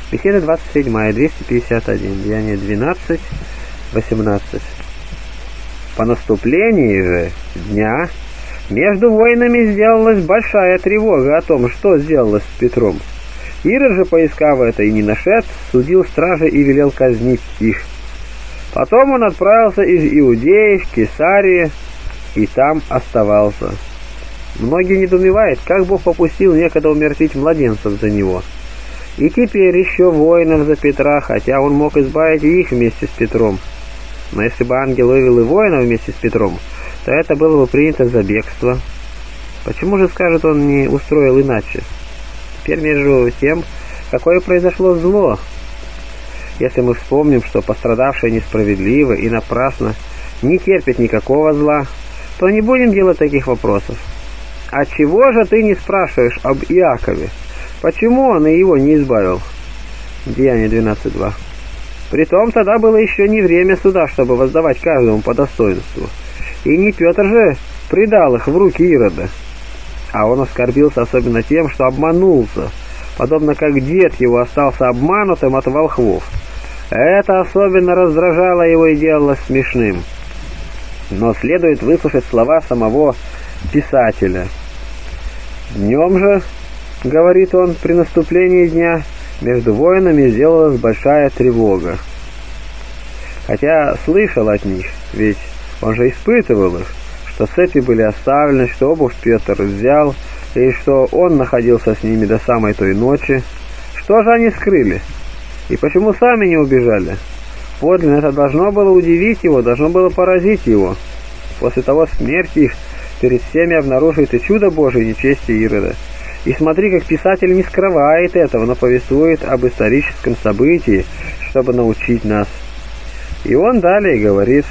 Беседа 27, 251, Деяние 12, 18. По наступлении же дня между воинами сделалась большая тревога о том, что сделалось с Петром. Ирод же, поискав это и не нашед, судил стражи и велел казнить их. Потом он отправился из Иудеи в Кесарию и там оставался. Многие недоумевают, как Бог попустил некогда умертвить младенцев за него. И теперь еще воинов за Петра, хотя он мог избавить и их вместе с Петром. Но если бы ангел вывел и воинов вместе с Петром, то это было бы принято за бегство. Почему же, скажет он, не устроил иначе? Теперь между тем, какое произошло зло. Если мы вспомним, что пострадавшие несправедливо и напрасно не терпят никакого зла, то не будем делать таких вопросов. А чего же ты не спрашиваешь об Иакове? Почему он и его не избавил? Деяние 12.2. Притом тогда было еще не время суда, чтобы воздавать каждому по достоинству. И не Петр же предал их в руки Ирода. А он оскорбился особенно тем, что обманулся, подобно как дед его остался обманутым от волхвов. Это особенно раздражало его и делало смешным. Но следует выслушать слова самого писателя. «Днем же, — говорит он, — при наступлении дня между воинами сделалась большая тревога. Хотя слышал от них, ведь он же испытывал их, что цепи были оставлены, что обувь Петр взял, и что он находился с ними до самой той ночи. Что же они скрыли? И почему сами не убежали? Подлинно это должно было удивить его, должно было поразить его. После того смерть их перед всеми обнаружит и чудо Божие нечестие Ирода. И смотри, как писатель не скрывает этого, но повествует об историческом событии, чтобы научить нас. И он далее говорит: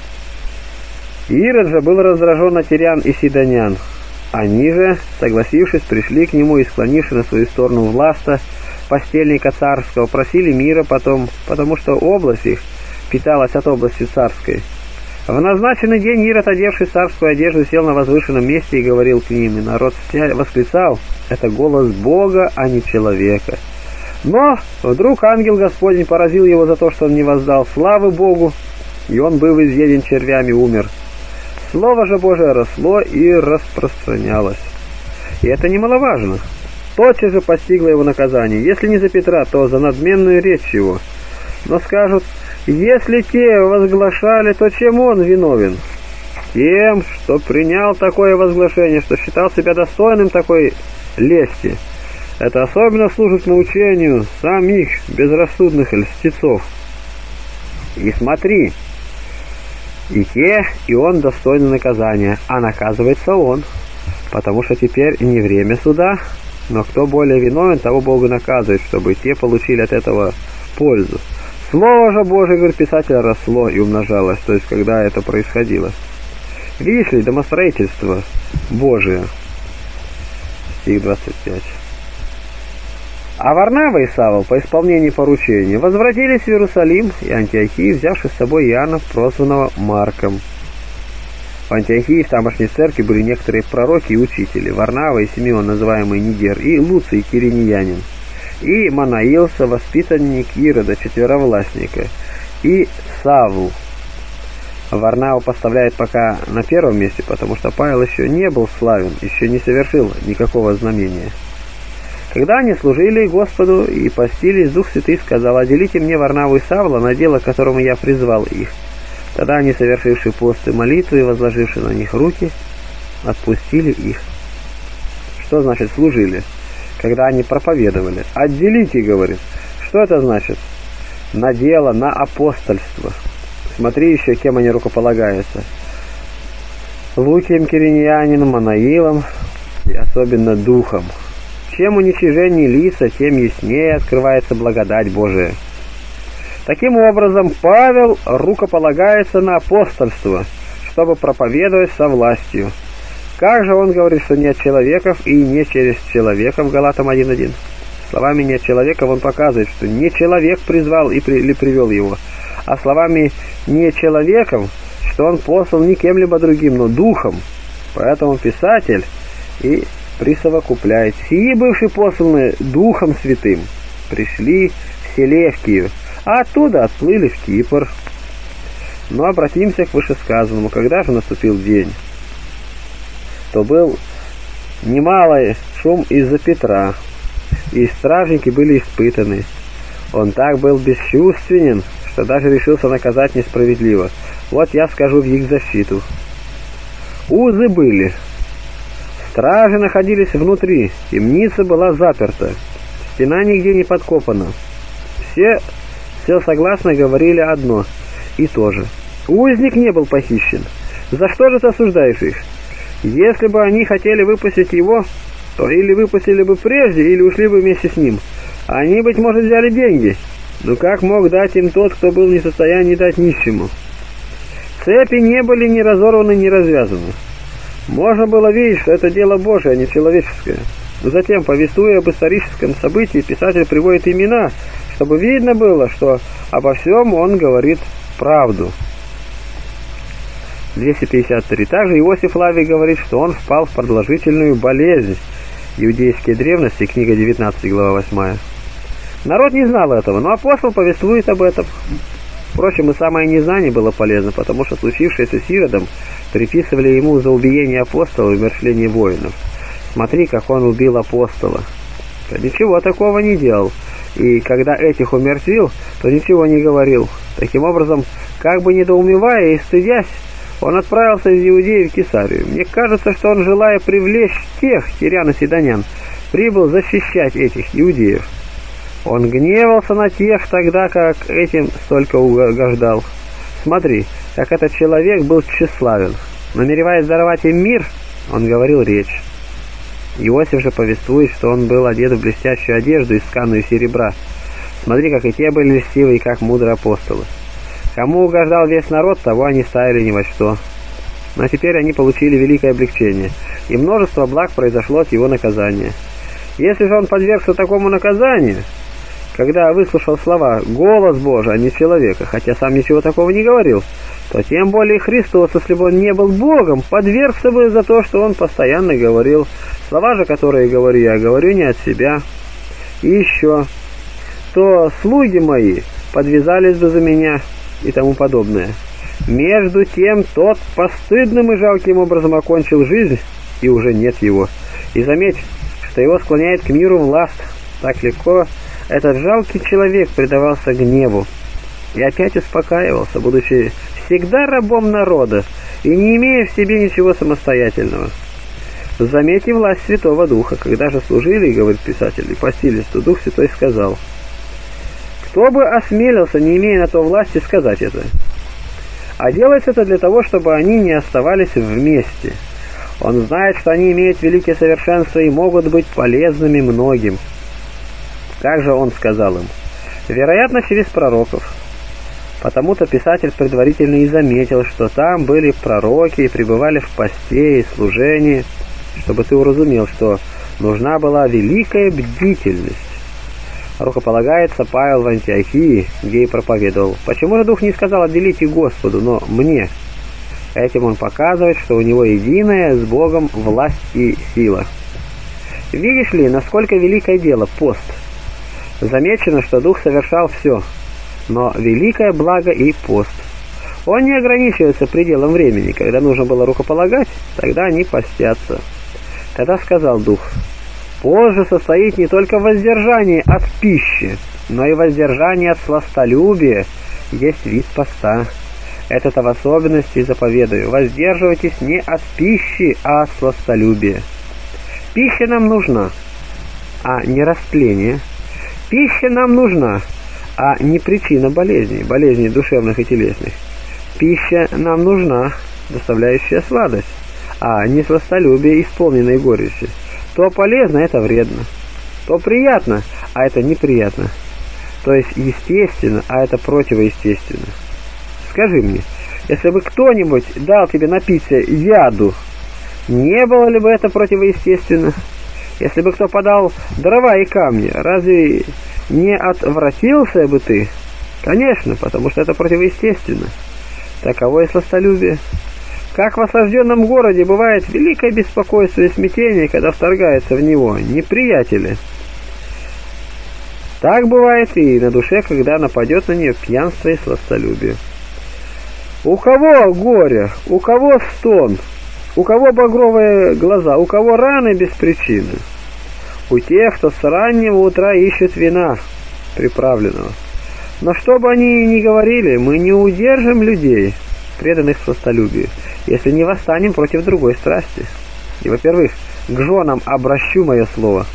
Ирод же был раздражен на тирян и сидонян. Они же, согласившись, пришли к нему и, склонивши на свою сторону власта постельника царского, просили мира потому что область их питалась от области царской. В назначенный день Ирод, одевший царскую одежду, сел на возвышенном месте и говорил к ним, и народ восклицал: «Это голос Бога, а не человека». Но вдруг ангел Господень поразил его за то, что он не воздал славы Богу, и он, был изъеден червями, умер. Слово же Божие росло и распространялось. И это немаловажно. Тотчас же постигло его наказание, если не за Петра, то за надменную речь его. Но скажут: если те возглашали, то чем он виновен? Тем, что принял такое возглашение, что считал себя достойным такой лести. Это особенно служит научению самих безрассудных льстецов. И смотри, и те, и он достойны наказания, а наказывается он, потому что теперь не время суда, но кто более виновен, того Богу наказывает, чтобы те получили от этого пользу. Слово же Божие, говорит писатель, росло и умножалось, то есть когда это происходило. Видишь ли, домостроительство Божие. Стих 25. А Варнава и Савл по исполнении поручения возвратились в Иерусалим и Антиохию, взявши с собой Иоанна, прозванного Марком. В Антиохии в тамошней церкви были некоторые пророки и учители: Варнава и Симеон, называемый Нигер, и Луций Кириньянин, и Манаил, воспитанник Ирода, четверовластника, и Савл. Варнаву поставляет пока на первом месте, потому что Павел еще не был славен, еще не совершил никакого знамения. Когда они служили Господу и постились, Дух Святый сказал: «Отделите мне Варнаву и Савла на дело, к которому я призвал их». Тогда они, совершивши пост и молитву и возложивши на них руки, отпустили их. Что значит служили? Когда они проповедовали. «Отделите», говорит. Что это значит? На дело, на апостольство. Смотри еще, кем они рукополагаются. Лукием Кириньянином, Манаилом и особенно Духом. Чем уничижение лица, тем яснее открывается благодать Божия. Таким образом, Павел рукополагается на апостольство, чтобы проповедовать со властью. Как же он говорит, что не от человеков и не через человека в Галатам 1.1? Словами «не от человеков» он показывает, что не человек призвал или привел его, а словами «не человеком», что он послан не кем-либо другим, но Духом. Поэтому писатель и присовокупляет: «Сии бывшие посланы Духом Святым, пришли в Селевкию, а оттуда отплыли в Кипр. Но обратимся к вышесказанному. Когда же наступил день, то был немалый шум из-за Петра, и стражники были испытаны. Он так был бесчувственен, что даже решился наказать несправедливо. Вот я скажу в их защиту. Узы были. Стражи находились внутри, темница была заперта, стена нигде не подкопана. Все согласно говорили одно и то же. Узник не был похищен. За что же ты осуждаешь их? Если бы они хотели выпустить его, то или выпустили бы прежде, или ушли бы вместе с ним. Они, быть может, взяли деньги. Но как мог дать им тот, кто был не в состоянии дать нищему? Цепи не были ни разорваны, ни развязаны. Можно было видеть, что это дело Божие, а не человеческое. Но затем, повествуя об историческом событии, писатель приводит имена, чтобы видно было, что обо всем он говорит правду. 253. Также Иосиф Флавий говорит, что он впал в продолжительную болезнь. Иудейские древности, книга 19, глава 8. Народ не знал этого, но апостол повествует об этом. Впрочем, и самое незнание было полезно, потому что случившееся с Иродом приписывали ему за убиение апостола и умершление воинов. Смотри, как он убил апостола. Ничего такого не делал. И когда этих умертвил, то ничего не говорил. Таким образом, как бы недоумевая и стыдясь, он отправился из Иудеи в Кесарию. Мне кажется, что он, желая привлечь тех сирян и сидонян, прибыл защищать этих иудеев. Он гневался на тех тогда, как этим столько угождал. Смотри, как этот человек был тщеславен. Намереваясь даровать им мир, он говорил речь. Иосиф же повествует, что он был одет в блестящую одежду, исканную серебра. Смотри, как и те были льстивы, и как мудрые апостолы. Кому угождал весь народ, того они ставили ни во что. Но теперь они получили великое облегчение, и множество благ произошло от его наказания. Если же он подвергся такому наказанию, когда выслушал слова «голос Божий», а не человека, хотя сам ничего такого не говорил, то тем более Христос, если бы он не был Богом, подвергся бы за то, что он постоянно говорил. Слова же, которые говорю я, говорю не от себя. И еще, то слуги мои подвязались бы за меня и тому подобное. Между тем, тот постыдным и жалким образом окончил жизнь, и уже нет его. И заметь, что его склоняет к миру власть. Так легко этот жалкий человек предавался гневу и опять успокаивался, будучи всегда рабом народа и не имея в себе ничего самостоятельного. Заметьте власть Святого Духа. Когда же служили, говорит писатель, и постились, то Дух Святой сказал: кто бы осмелился, не имея на то власти, сказать это? А делается это для того, чтобы они не оставались вместе. Он знает, что они имеют великие совершенства и могут быть полезными многим. Также он сказал им: вероятно, через пророков. Потому-то писатель предварительно и заметил, что там были пророки и пребывали в посте и служении, чтобы ты уразумел, что нужна была великая бдительность. Рукополагается Павел в Антиохии, где и проповедовал. Почему же Дух не сказал отделите Господу, но мне? Этим он показывает, что у него единая с Богом власть и сила. Видишь ли, насколько великое дело пост? Замечено, что Дух совершал все, но великое благо и пост. Он не ограничивается пределом времени. Когда нужно было рукополагать, тогда они постятся. Тогда сказал Дух: позже состоит не только воздержание от пищи, но и воздержание от сластолюбия, есть вид поста. Это-то в особенности заповедую: воздерживайтесь не от пищи, а от сластолюбия. Пища нам нужна, а не растление. Пища нам нужна, а не причина болезней душевных и телесных. Пища нам нужна, доставляющая сладость, а не сластолюбие, исполненной горечи. То полезно, это вредно. То приятно, а это неприятно. То есть естественно, а это противоестественно. Скажи мне, если бы кто-нибудь дал тебе напиться яду, не было ли бы это противоестественно? Если бы кто подал дрова и камни, разве не отвратился бы ты? Конечно, потому что это противоестественно. Таково и сластолюбие. Как в осажденном городе бывает великое беспокойство и смятение, когда вторгаются в него неприятели, Так бывает и на душе, когда нападет на нее пьянство и сластолюбие. У кого горе, у кого стон, у кого багровые глаза, у кого раны без причины? У тех, кто с раннего утра ищет вина приправленного. Но что бы они ни говорили, мы не удержим людей, преданных сластолюбию, если не восстанем против другой страсти. И, во-первых, к женам обращу мое слово.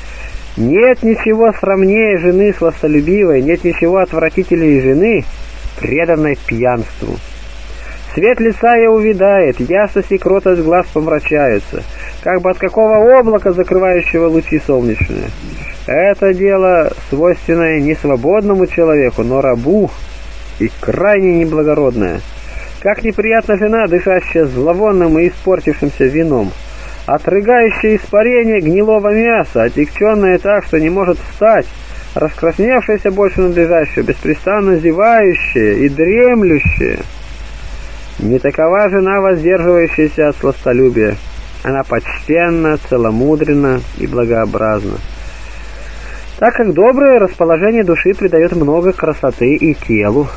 Нет ничего срамнее жены сластолюбивой, нет ничего отвратительнее жены, преданной пьянству. Цвет лица ее увядает, ясность и кротость глаз помрачаются, как бы от какого облака, закрывающего лучи солнечные. Это дело, свойственное не свободному человеку, но рабу, и крайне неблагородное. Как неприятна жена, дышащая зловонным и испортившимся вином, отрыгающая испарение гнилого мяса, отягченное так, что не может встать, раскрасневшаяся больше надлежащего, беспрестанно зевающая и дремлющая. Не такова жена, воздерживающаяся от сластолюбия. Она почтенна, целомудренна и благообразна, так как доброе расположение души придает много красоты и телу.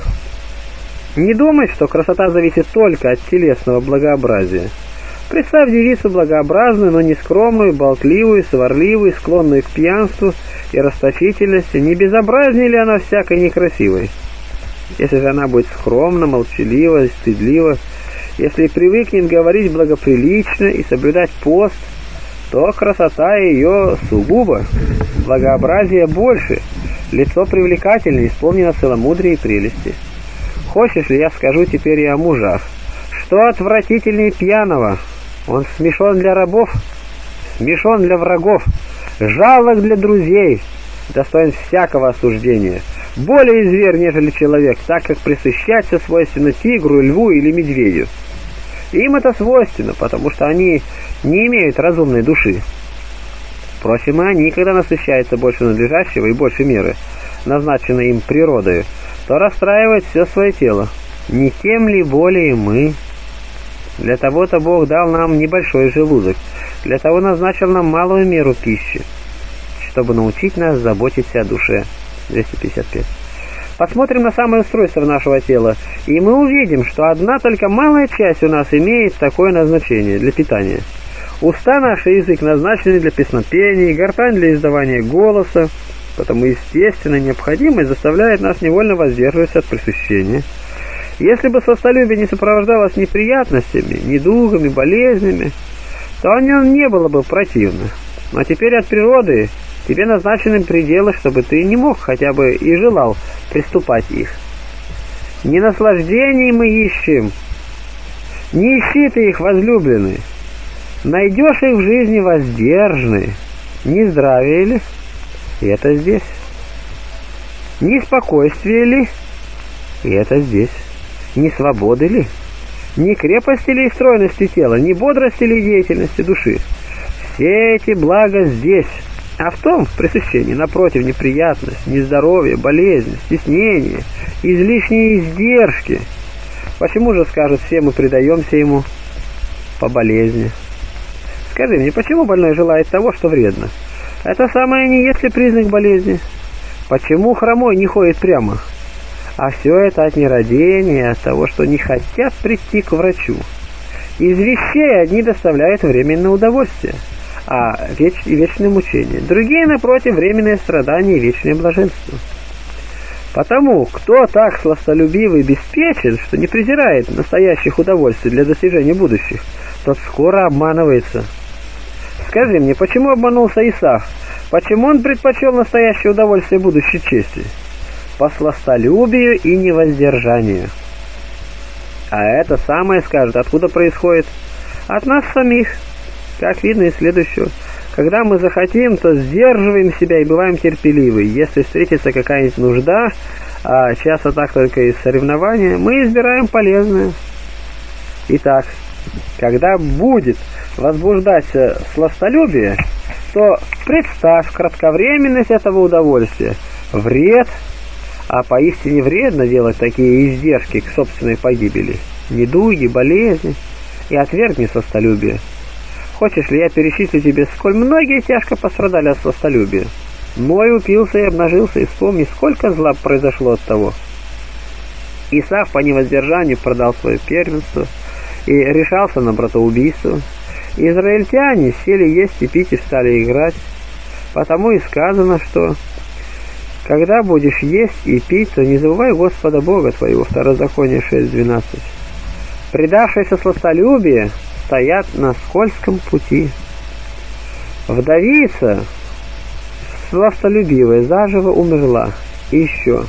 Не думай, что красота зависит только от телесного благообразия. Представь девицу благообразную, но нескромную, болтливую, сварливую, склонную к пьянству и расточительности. Не безобразнее ли она всякой некрасивой? Если же она будет скромна, молчалива, стыдлива, если привыкнет говорить благоприлично и соблюдать пост, то красота ее сугубо, благообразие больше, лицо привлекательнее, исполнено целомудрия и прелести. Хочешь ли, я скажу теперь и о мужах? Что отвратительнее пьяного? Он смешон для рабов, смешон для врагов, жалок для друзей, достоин всякого осуждения. Более зверь, нежели человек, так как пресыщаться свойственно тигру, льву или медведю. Им это свойственно, потому что они не имеют разумной души. Впрочем, и они, когда насыщаются больше надлежащего и больше меры, назначенной им природой, то расстраивают все свое тело. Не тем ли более мы? Для того-то Бог дал нам небольшой желудок, для того назначил нам малую меру пищи, чтобы научить нас заботиться о душе. 255. Посмотрим на самое устройство нашего тела, и мы увидим, что одна только малая часть у нас имеет такое назначение для питания. Уста наши, язык назначены для песнопения, гортань для издавания голоса, потому естественно необходимость заставляет нас невольно воздерживаться от пресыщения. Если бы сластолюбие не сопровождалось неприятностями, недугами, болезнями, то о нем не было бы противно. Но теперь от природы тебе назначены пределы, чтобы ты не мог хотя бы и желал приступать их. Не наслаждений мы ищем, не ищи ты их, возлюбленный. Найдешь их в жизни воздержанные, не здравие ли? И это здесь. Не спокойствие ли? И это здесь. Не свободы ли? Не крепости ли и стройности тела, не бодрости ли и деятельности души? Все эти блага здесь. А в том, в пресыщении, напротив, неприятность, нездоровье, болезнь, стеснение, излишние издержки. Почему же, скажут, все мы предаемся ему по болезни? Скажи мне, почему больной желает того, что вредно? Это самое не есть ли признак болезни? Почему хромой не ходит прямо? А все это от нерадения, от того, что не хотят прийти к врачу. Из вещей одни доставляют временное удовольствие, а вечное мучение. Другие, напротив, временное страдание и вечное блаженство. Потому, кто так сластолюбивый и беспечен, что не презирает настоящих удовольствий для достижения будущих, тот скоро обманывается. Скажи мне, почему обманулся Исав? Почему он предпочел настоящее удовольствие будущей чести? По сластолюбию и невоздержанию. А это самое, скажет, откуда происходит? От нас самих. Как видно из следующего. Когда мы захотим, то сдерживаем себя и бываем терпеливы. Если встретится какая-нибудь нужда, а часто так только из соревнования, мы избираем полезное. Итак, когда будет возбуждаться сластолюбие, то представь кратковременность этого удовольствия, вред, а поистине вредно делать такие издержки к собственной погибели, недуги, болезни, и отвергни сластолюбие. Хочешь ли, я перечислю тебе, сколь многие тяжко пострадали от сластолюбия? Ной упился и обнажился, и вспомни, сколько зла произошло от того. Исав по невоздержанию продал свое первенство и решался на братоубийство. Израильтяне сели есть и пить и стали играть. Потому и сказано, что когда будешь есть и пить, то не забывай Господа Бога твоего. Второзаконие 6:12. Предавшиеся сластолюбие стоят на скользком пути. Вдовица, сластолюбивая, заживо умерла. И еще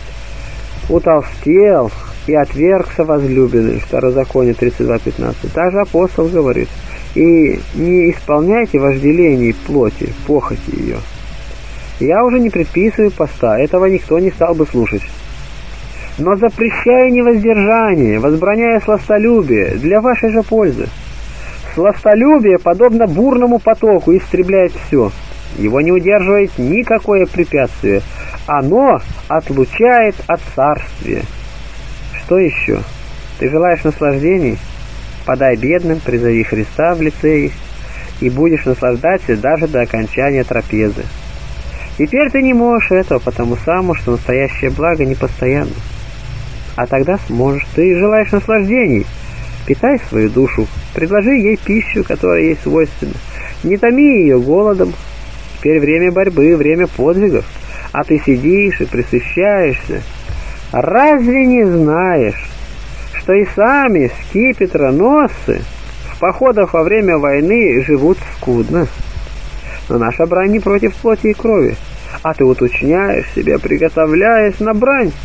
утолстел и отвергся возлюбленный. Второзаконие 32:15. Также апостол говорит: и не исполняйте вожделений плоти, похоти ее. Я уже не предписываю поста, этого никто не стал бы слушать. Но запрещая невоздержание, возбраняя сластолюбие, для вашей же пользы. Сластолюбие, подобно бурному потоку, истребляет все. Его не удерживает никакое препятствие. Оно отлучает от царствия. Что еще? Ты желаешь наслаждений? Подай бедным, призови Христа в лице их, и будешь наслаждаться даже до окончания трапезы. Теперь ты не можешь этого, потому самому, что настоящее благо непостоянно. А тогда сможешь. Ты желаешь наслаждений? Питай свою душу, предложи ей пищу, которая ей свойственна. Не томи ее голодом. Теперь время борьбы, время подвигов, а ты сидишь и пресыщаешься. Разве не знаешь, что и сами скипетроносцы в походах во время войны живут скудно? Но наша брань не против плоти и крови, а ты уточняешь себя, приготовляясь на брань.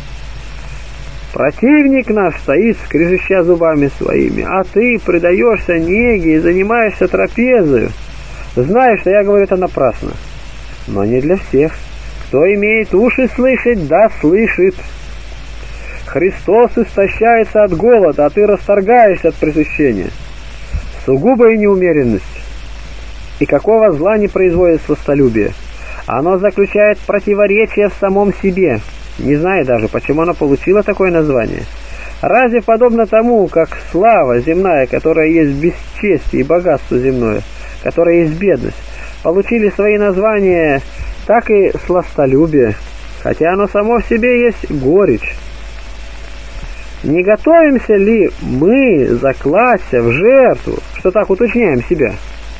Противник наш стоит, скрежеща зубами своими, а ты предаешься неге и занимаешься трапезою. Знаешь, что я говорю это напрасно, но не для всех. Кто имеет уши слышать, да слышит. Христос истощается от голода, а ты расторгаешься от пресыщения. Сугубая неумеренность. И какого зла не производит сластолюбие? Оно заключает противоречие в самом себе, не зная даже, почему оно получило такое название. Разве подобно тому, как слава земная, которая есть бесчестие и богатство земное, которая есть бедность, получили свои названия, так и сластолюбие, хотя оно само в себе есть горечь. Не готовимся ли мы закласться в жертву, что так уточняем себя?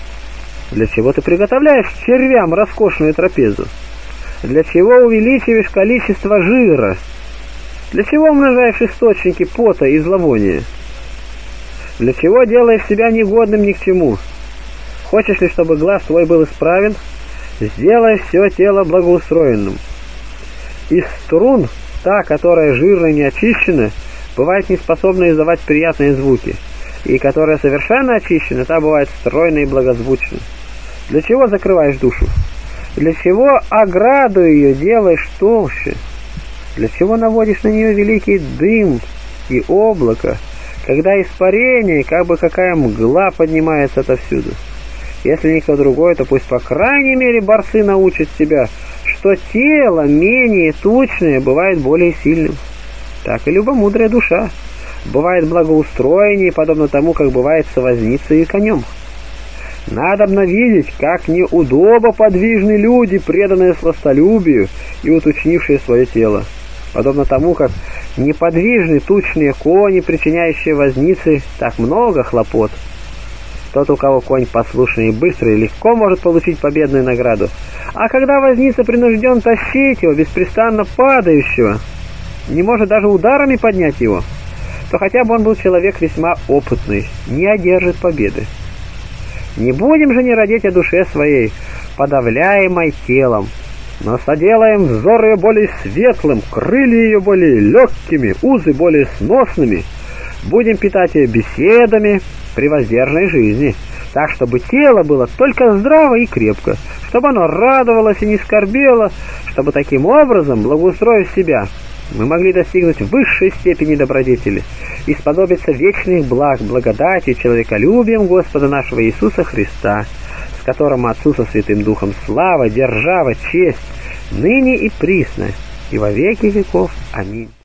Для чего ты приготовляешь червям роскошную трапезу? Для чего увеличиваешь количество жира? Для чего умножаешь источники пота и зловония? Для чего делаешь себя негодным ни к чему? Хочешь ли, чтобы глаз твой был исправен? Сделай все тело благоустроенным. Из струн та, которая жирно и не очищена, бывает неспособна издавать приятные звуки, и которая совершенно очищена, та бывает стройной и благозвучна. Для чего закрываешь душу? Для чего ограду ее делаешь толще? Для чего наводишь на нее великий дым и облако, когда испарение, как бы какая мгла, поднимается отовсюду? Если никто другой, то пусть по крайней мере борцы научат себя, что тело менее тучное бывает более сильным. Так и любомудрая душа бывает благоустроеннее, подобно тому, как бывает с возницей и конем. Надобно видеть, как неудобо подвижны люди, преданные сластолюбию и уточнившие свое тело, подобно тому, как неподвижны тучные кони, причиняющие вознице так много хлопот. Тот, у кого конь послушный и быстрый, легко может получить победную награду, а когда возница принужден тащить его, беспрестанно падающего, не может даже ударами поднять его, то хотя бы он был человек весьма опытный, не одержит победы. Не будем же не родить о душе своей, подавляемой телом, но соделаем взор ее более светлым, крылья ее более легкими, узы более сносными. Будем питать ее беседами при воздержанной жизни, так, чтобы тело было только здраво и крепко, чтобы оно радовалось и не скорбело, чтобы таким образом, благоустроив себя, мы могли достигнуть высшей степени добродетели и сподобиться вечных благ, благодати, человеколюбием Господа нашего Иисуса Христа, с которым Отцу со Святым Духом слава, держава, честь, ныне и присно, и во веки веков. Аминь.